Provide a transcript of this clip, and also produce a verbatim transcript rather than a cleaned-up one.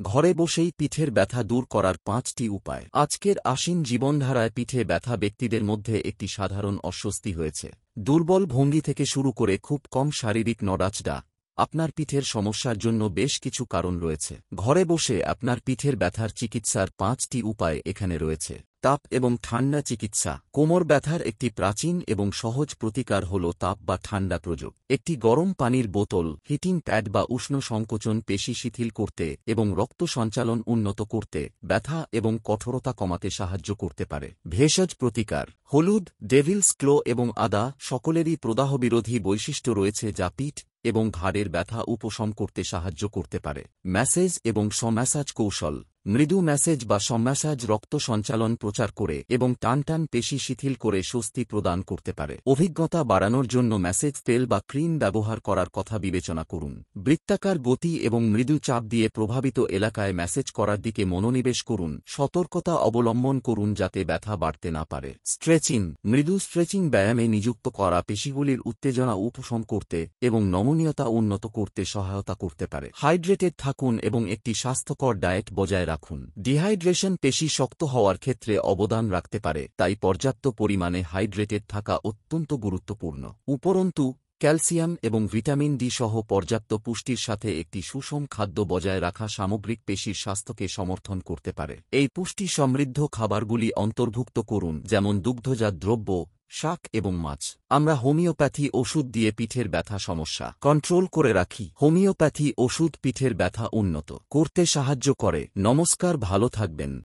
ঘরে বসেই পিঠের ব্যথা দূর করার পাঁচটি উপায়। আজকের আশীন জীবনধারায় পিঠে ব্যথা ব্যক্তিদের মধ্যে একটি সাধারণ অস্বস্তি হয়েছে। দুর্বল ভঙ্গি থেকে শুরু করে খুব কম শারীরিক নড়াচড়া, আপনার পিঠের সমস্যার জন্য বেশ কিছু কারণ রয়েছে। ঘরে বসে আপনার পিঠের ব্যথার চিকিৎসার পাঁচটি উপায় এখানে রয়েছে। তাপ এবং ঠান্ডা চিকিৎসা। কোমর ব্যথার একটি প্রাচীন এবং সহজ প্রতিকার হল তাপ বা ঠান্ডা প্রয়োগ। একটি গরম পানির বোতল, হিটিং প্যাড বা উষ্ণ সংকোচন পেশি শিথিল করতে এবং রক্ত সঞ্চালন উন্নত করতে, ব্যথা এবং কঠোরতা কমাতে সাহায্য করতে পারে। ভেষজ প্রতিকার। হলুদ, ডেভিলস ক্লো এবং আদা সকলেরই প্রদাহবিরোধী বৈশিষ্ট্য রয়েছে যা পিঠ এবং ঘাড়ের ব্যথা উপশম করতে সাহায্য করতে পারে। ম্যাসেজ এবং সম্যাসাজ কৌশল। মৃদু ম্যাসেজ বা সম্যাসাজ রক্ত সঞ্চালন প্রচার করে এবং টানটান পেশি শিথিল করে স্বস্তি প্রদান করতে পারে। অভিজ্ঞতা বাড়ানোর জন্য ম্যাসেজ তেল বা ক্রিম ব্যবহার করার কথা বিবেচনা করুন। বৃত্তাকার গতি এবং মৃদু চাপ দিয়ে প্রভাবিত এলাকায় ম্যাসেজ করার দিকে মনোনিবেশ করুন। সতর্কতা অবলম্বন করুন যাতে ব্যথা বাড়তে না পারে। স্ট্রেচিং। মৃদু স্ট্রেচিং ব্যায়ামে নিযুক্ত করা পেশিগুলির উত্তেজনা উপশম করতে এবং নমনীয়তা উন্নত করতে সহায়তা করতে পারে। হাইড্রেটেড থাকুন এবং একটি স্বাস্থ্যকর ডায়েট বজায় রাখুন। ডিহাইড্রেশন পেশি শক্ত হওয়ার ক্ষেত্রে অবদান রাখতে পারে, তাই পর্যাপ্ত পরিমাণে হাইড্রেটেড থাকা অত্যন্ত গুরুত্বপূর্ণ। উপরন্তু, ক্যালসিয়াম এবং ভিটামিন ডি সহ পর্যাপ্ত পুষ্টির সাথে একটি সুষম খাদ্য বজায় রাখা সামগ্রিক পেশির স্বাস্থ্যকে সমর্থন করতে পারে। এই পুষ্টি সমৃদ্ধ খাবারগুলি অন্তর্ভুক্ত করুন, যেমন দুগ্ধজাত দ্রব্য, শাক এবং মাছ। আমরা হোমিওপ্যাথি ওষুধ দিয়ে পিঠের ব্যথা সমস্যা কন্ট্রোল করে রাখি। হোমিওপ্যাথি ওষুধ পিঠের ব্যথা উন্নত করতে সাহায্য করে। নমস্কার, ভালো থাকবেন।